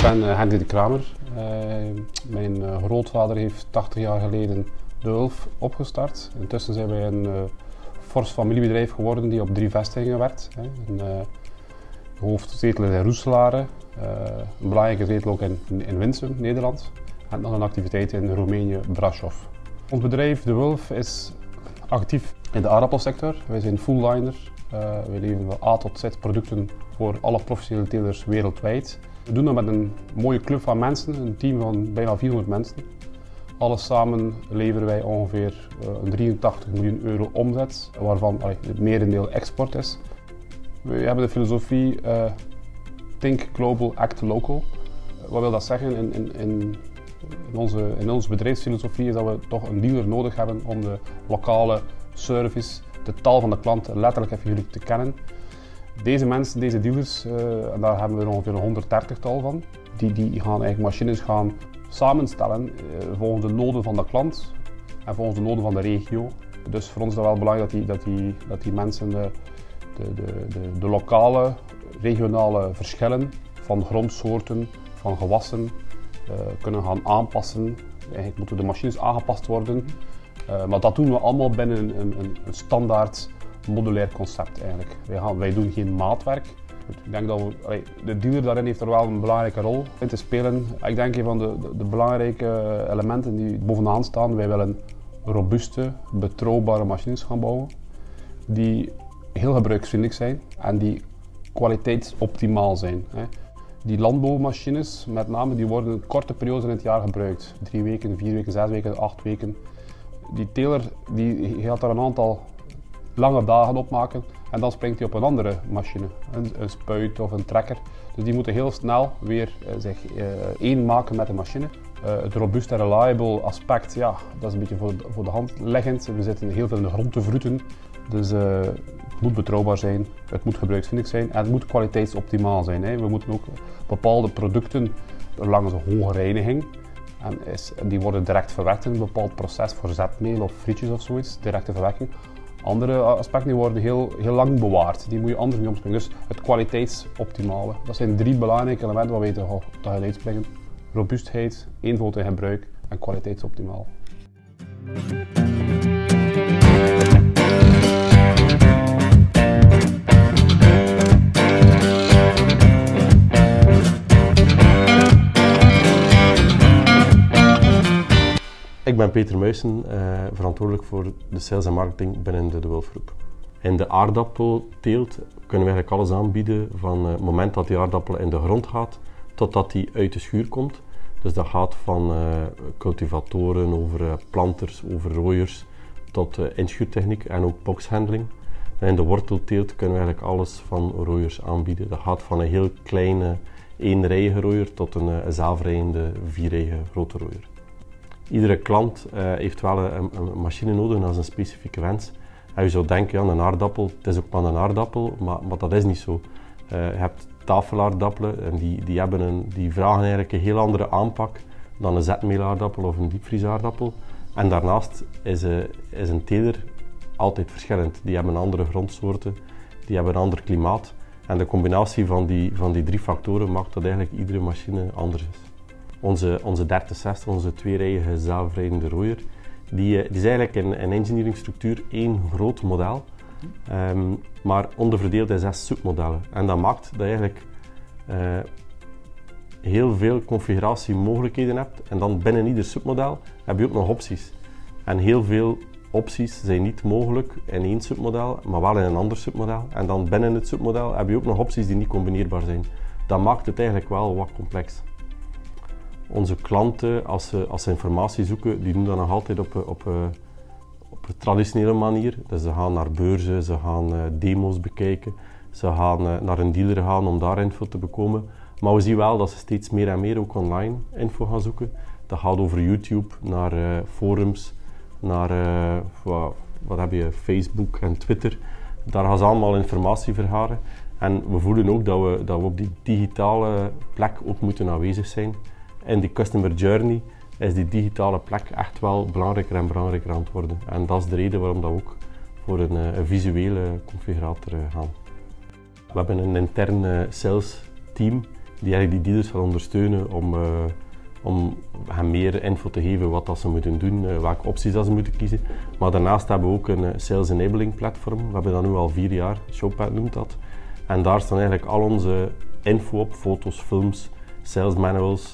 ben Henry de Kramer. Mijn grootvader heeft 80 jaar geleden de Wulf opgestart. Intussen zijn wij een fors familiebedrijf geworden die op 3 vestigingen werkt. Een hoofdzetel is in Roeselare, een belangrijke zetel ook in Winsum, Nederland. En dan een activiteit in Roemenië, Brașov. Ons bedrijf, de Wulf, is actief in de aardappelsector. Wij zijn full-liner. We leveren van A tot Z producten voor alle professionele telers wereldwijd. We doen dat met een mooie club van mensen, een team van bijna 400 mensen. Alles samen leveren wij ongeveer een 83 miljoen euro omzet, waarvan het merendeel export is. We hebben de filosofie Think Global, Act Local. Wat wil dat zeggen? In onze bedrijfsfilosofie is dat we toch een dealer nodig hebben om de lokale service, de taal van de klant letterlijk en figuurlijk te kennen. Deze mensen, deze dealers, en daar hebben we er ongeveer een 130-tal van, die gaan eigenlijk machines gaan samenstellen volgens de noden van de klant en volgens de noden van de regio. Dus voor ons is het wel belangrijk dat die mensen de lokale, regionale verschillen van grondsoorten, van gewassen kunnen gaan aanpassen. Eigenlijk moeten de machines aangepast worden, maar dat doen we allemaal binnen een standaard modulair concept eigenlijk. Wij doen geen maatwerk. Ik denk dat de dealer daarin heeft er wel een belangrijke rol in te spelen. Ik denk een van de belangrijke elementen die bovenaan staan, wij willen robuuste, betrouwbare machines gaan bouwen die heel gebruiksvriendelijk zijn en die kwaliteitsoptimaal zijn. Die landbouwmachines, met name, die worden korte periodes in het jaar gebruikt. 3 weken, 4 weken, 6 weken, 8 weken. Die teler die gaat daar een aantal lange dagen opmaken en dan springt hij op een andere machine, een spuit of een trekker. Dus die moeten heel snel weer zich één maken met de machine. Het robuust en reliable aspect, ja, dat is een beetje voor de hand liggend. We zitten heel veel in de grond te vroeten, dus het moet betrouwbaar zijn, het moet gebruiksvriendelijk zijn en het moet kwaliteitsoptimaal zijn. We moeten ook bepaalde producten langs een hoge reiniging. En die worden direct verwerkt in een bepaald proces voor zetmeel of frietjes of zoiets, directe verwerking. Andere aspecten die worden heel lang bewaard, die moet je anders mee omspringen. Dus het kwaliteitsoptimale, dat zijn 3 belangrijke elementen waar we tegen uitspringen. Robuustheid, eenvoud in gebruik en kwaliteitsoptimaal. Ik ben Peter Muyssen, verantwoordelijk voor de sales en marketing binnen de Wulf Groep. In de aardappelteelt kunnen we eigenlijk alles aanbieden van het moment dat die aardappel in de grond gaat totdat die uit de schuur komt. Dus dat gaat van cultivatoren over planters, over rooiers tot inschuurtechniek en ook boxhandling. En in de wortelteelt kunnen we eigenlijk alles van rooiers aanbieden. Dat gaat van een heel kleine 1-rijige rooier tot een zelfrijdende 4-rijige grote rooier. Iedere klant heeft wel een machine nodig naar zijn specifieke wens. En je zou denken, ja, een aardappel, het is ook maar een aardappel, maar dat is niet zo. Je hebt tafelaardappelen en die vragen eigenlijk een heel andere aanpak dan een zetmeelaardappel of een diepvriesaardappel. En daarnaast is een teler altijd verschillend. Die hebben andere grondsoorten, die hebben een ander klimaat. En de combinatie van die 3 factoren maakt dat eigenlijk iedere machine anders is. Onze 3060, onze 2-rijige zelfrijdende rooier, die is eigenlijk in engineeringstructuur 1 groot model, maar onderverdeeld in 6 submodellen. En dat maakt dat je eigenlijk heel veel configuratiemogelijkheden hebt. En dan binnen ieder submodel heb je ook nog opties. En heel veel opties zijn niet mogelijk in 1 submodel, maar wel in een ander submodel. En dan binnen het submodel heb je ook nog opties die niet combineerbaar zijn. Dat maakt het eigenlijk wel wat complex. Onze klanten, als ze informatie zoeken, die doen dat nog altijd op een traditionele manier. Dus ze gaan naar beurzen, ze gaan demo's bekijken, ze gaan naar een dealer gaan om daar info te bekomen. Maar we zien wel dat ze steeds meer en meer ook online info gaan zoeken. Dat gaat over YouTube, naar forums, naar wat heb je, Facebook en Twitter. Daar gaan ze allemaal informatie vergaren. En we voelen ook dat we op die digitale plek ook moeten aanwezig zijn. In die customer journey is die digitale plek echt wel belangrijker en belangrijker aan het worden. En dat is de reden waarom dat we ook voor een visuele configurator gaan. We hebben een intern sales team die eigenlijk die dealers gaat ondersteunen om hen meer info te geven wat dat ze moeten doen, welke opties dat ze moeten kiezen. Maar daarnaast hebben we ook een Sales Enabling platform. We hebben dat nu al 4 jaar, Showpad noemt dat. En daar staan eigenlijk al onze info op, foto's, films, sales manuals,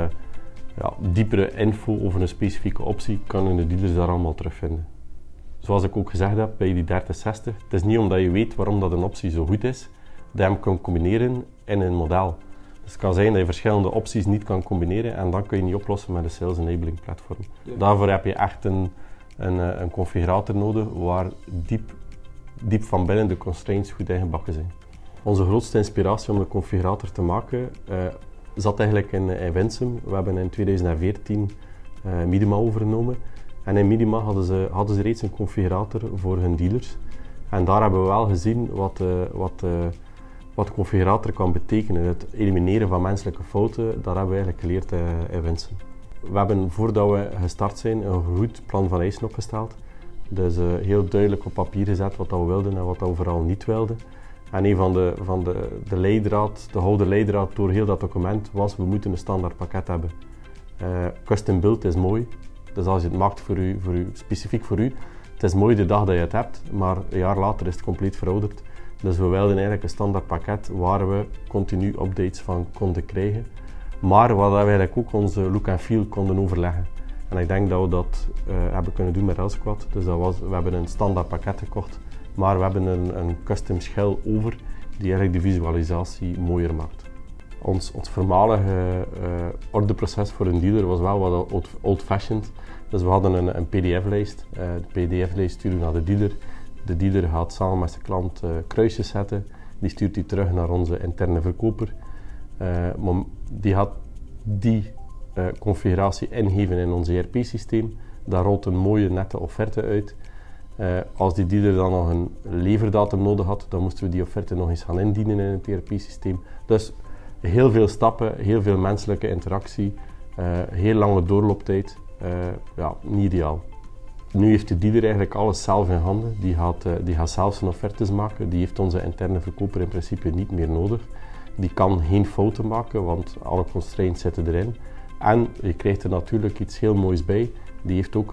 diepere info over een specifieke optie kunnen de dealers daar allemaal terugvinden. Zoals ik ook gezegd heb bij die 3060, het is niet omdat je weet waarom dat een optie zo goed is, dat je hem kan combineren in een model. Dus het kan zijn dat je verschillende opties niet kan combineren en dan kun je niet oplossen met een Sales Enabling platform. Ja. Daarvoor heb je echt een configurator nodig waar diep van binnen de constraints goed ingebakken zijn. Onze grootste inspiratie om de configurator te maken zat eigenlijk in Winsum. We hebben in 2014 Midima overgenomen. En in Midima hadden ze reeds een configurator voor hun dealers. En daar hebben we wel gezien wat de configurator kan betekenen. Het elimineren van menselijke fouten, dat hebben we eigenlijk geleerd in Winsum. We hebben, voordat we gestart zijn, een goed plan van eisen opgesteld. Dus heel duidelijk op papier gezet wat we wilden en wat we vooral niet wilden. En een van de leidraad, de gouden leidraad door heel dat document was, we moeten een standaard pakket hebben. Custom build is mooi, dus als je het maakt specifiek voor u, het is mooi de dag dat je het hebt, maar een jaar later is het compleet verouderd. Dus we wilden eigenlijk een standaard pakket waar we continu updates van konden krijgen, maar waar we eigenlijk ook onze look and feel konden overleggen. En ik denk dat we dat hebben kunnen doen met Elsquad, dus we hebben een standaard pakket gekocht. Maar we hebben een custom schil over die eigenlijk de visualisatie mooier maakt. Ons voormalige orderproces voor een dealer was wel wat old-fashioned. Dus we hadden een pdf-lijst. De pdf-lijst sturen we naar de dealer. De dealer gaat samen met zijn klant kruisjes zetten. Die stuurt die terug naar onze interne verkoper. Die gaat die configuratie ingeven in ons ERP-systeem. Daar rolt een mooie nette offerte uit. Als die dealer dan nog een leverdatum nodig had, dan moesten we die offerte nog eens gaan indienen in het ERP-systeem. Dus heel veel stappen, heel veel menselijke interactie, heel lange doorlooptijd. Niet ideaal. Nu heeft de dealer eigenlijk alles zelf in handen. Die gaat zelf zijn offertes maken. Die heeft onze interne verkoper in principe niet meer nodig. Die kan geen fouten maken, want alle constraints zitten erin. En je krijgt er natuurlijk iets heel moois bij. Die heeft ook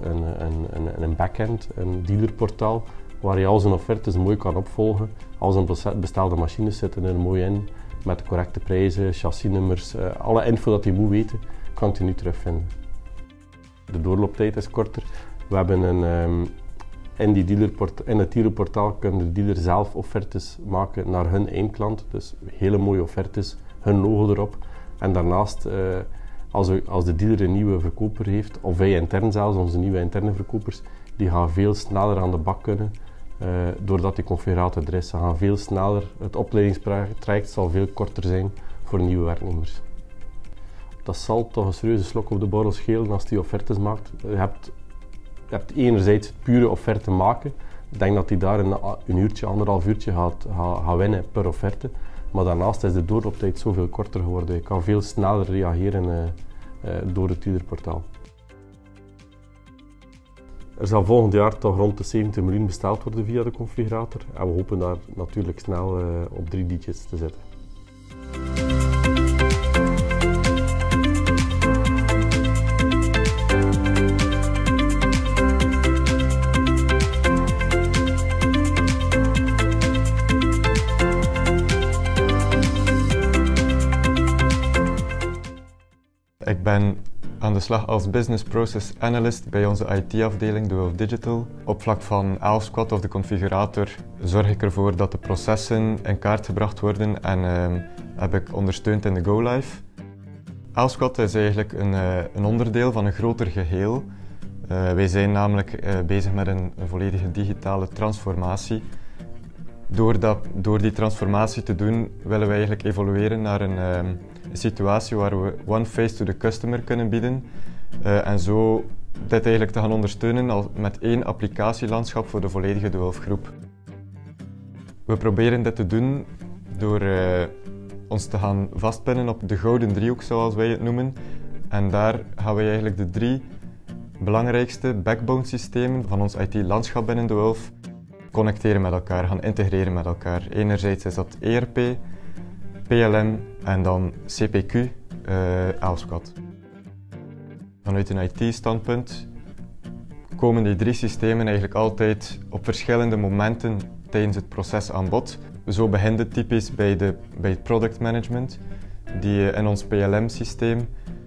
een backend, een dealerportaal, waar je al zijn offertes mooi kan opvolgen. Al zijn bestelde machines zitten er mooi in, met de correcte prijzen, chassisnummers, alle info dat je moet weten, kan je nu terugvinden. De doorlooptijd is korter. We hebben in het dealerportaal kunnen de dealer zelf offertes maken naar hun eindklant. Dus hele mooie offertes, hun logo erop. En daarnaast, als de dealer een nieuwe verkoper heeft, of wij intern zelfs, onze nieuwe interne verkopers, die gaan veel sneller aan de bak kunnen, doordat die configurator er is. Ze gaan veel sneller, het opleidingstraject zal veel korter zijn voor nieuwe werknemers. Dat zal toch een serieuze slok op de borrel schelen als die offertes maakt. Je hebt enerzijds het pure offerte maken. Ik denk dat hij daar een uurtje, 1,5 uurtje gaat winnen per offerte. Maar daarnaast is de doorlooptijd zoveel korter geworden. Je kan veel sneller reageren door het dealerportaal. Er zal volgend jaar toch rond de 70 miljoen besteld worden via de configurator. En we hopen daar natuurlijk snel op 3 digits te zitten. Ik ben aan de slag als Business Process Analyst bij onze IT-afdeling, de Wolf Digital. Op vlak van Elsquad of de configurator zorg ik ervoor dat de processen in kaart gebracht worden en heb ik ondersteund in de go-live. Elsquad is eigenlijk een onderdeel van een groter geheel. Wij zijn namelijk bezig met een volledige digitale transformatie. Door die transformatie te doen, willen we eigenlijk evolueren naar een situatie waar we one face to the customer kunnen bieden en zo dit eigenlijk te gaan ondersteunen met 1 applicatielandschap voor de volledige De Wolf groep. We proberen dit te doen door ons te gaan vastpinnen op de gouden driehoek, zoals wij het noemen. En daar gaan wij eigenlijk de 3 belangrijkste backbone systemen van ons IT-landschap binnen De Wolf connecteren met elkaar, gaan integreren met elkaar. Enerzijds is dat ERP, PLM en dan CPQ, Aalsquat. Vanuit een IT-standpunt komen die 3 systemen eigenlijk altijd op verschillende momenten tijdens het proces aan bod. Zo begint het typisch bij het product management, die in ons PLM-systeem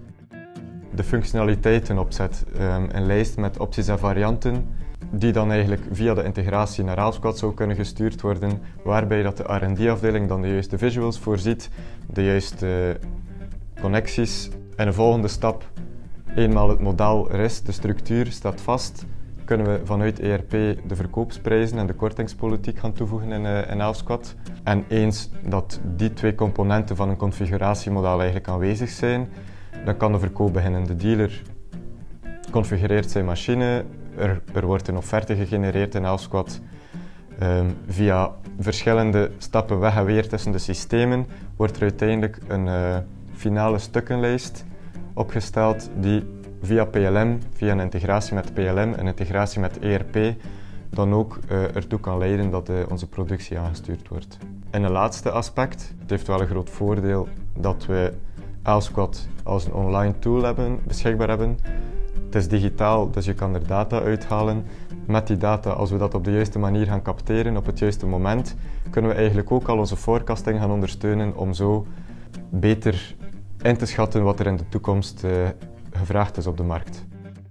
de functionaliteiten opzet. Een lijst met opties en varianten die dan eigenlijk via de integratie naar Aalsquat zou kunnen gestuurd worden, waarbij dat de R&D-afdeling dan de juiste visuals voorziet, de juiste connecties. En de volgende stap, eenmaal het model er is, de structuur staat vast, kunnen we vanuit ERP de verkoopsprijzen en de kortingspolitiek gaan toevoegen in Aalsquat. En eens dat die 2 componenten van een configuratiemodel eigenlijk aanwezig zijn, dan kan de verkoop beginnen. De dealer configureert zijn machine, er wordt een offerte gegenereerd in Aalsquat. Via verschillende stappen weg en weer tussen de systemen wordt er uiteindelijk een finale stukkenlijst opgesteld die via PLM, via een integratie met PLM en integratie met ERP, dan ook ertoe kan leiden dat onze productie aangestuurd wordt. En een laatste aspect, het heeft wel een groot voordeel dat we Aalsquat als een online tool beschikbaar hebben. Het is digitaal, dus je kan er data uithalen. Met die data, als we dat op de juiste manier gaan capteren, op het juiste moment, kunnen we eigenlijk ook al onze forecasting gaan ondersteunen om zo beter in te schatten wat er in de toekomst gevraagd is op de markt.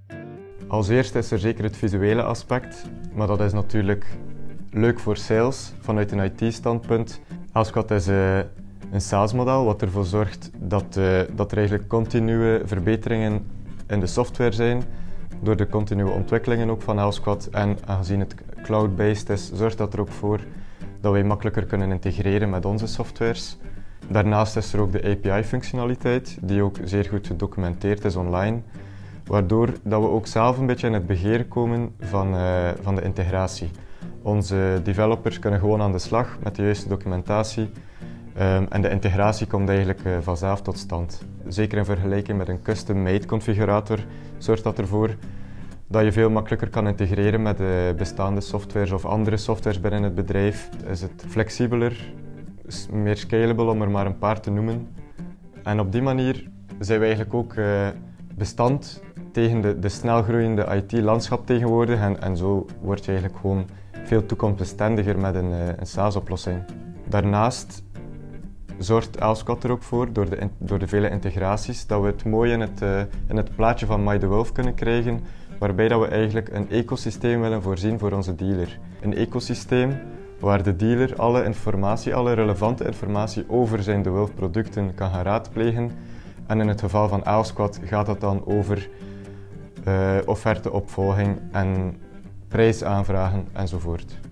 Als eerste is er zeker het visuele aspect, maar dat is natuurlijk leuk voor sales vanuit een IT-standpunt. Aalsquat is een SaaS-model wat ervoor zorgt dat er eigenlijk continue verbeteringen in de software zijn, door de continue ontwikkelingen ook van Aalsquat. En aangezien het cloud-based is, zorgt dat er ook voor dat wij makkelijker kunnen integreren met onze softwares. Daarnaast is er ook de API-functionaliteit, die ook zeer goed gedocumenteerd is online, waardoor dat we ook zelf een beetje in het beheer komen van de integratie. Onze developers kunnen gewoon aan de slag met de juiste documentatie en de integratie komt eigenlijk vanzelf tot stand. Zeker in vergelijking met een custom-made configurator zorgt dat ervoor dat je veel makkelijker kan integreren met bestaande softwares of andere softwares binnen het bedrijf. Is het flexibeler, meer scalable om er maar een paar te noemen. En op die manier zijn we eigenlijk ook bestand tegen de snelgroeiende IT-landschap tegenwoordig en zo word je eigenlijk gewoon veel toekomstbestendiger met een SaaS-oplossing. Daarnaast zorgt Aalsquat er ook voor, door de vele integraties, dat we het mooi in het plaatje van MyTheWolf kunnen krijgen, waarbij dat we eigenlijk een ecosysteem willen voorzien voor onze dealer. Een ecosysteem waar de dealer alle relevante informatie over zijn TheWolf producten kan gaan raadplegen. En in het geval van Aalsquat gaat het dan over offerteopvolging en prijsaanvragen enzovoort.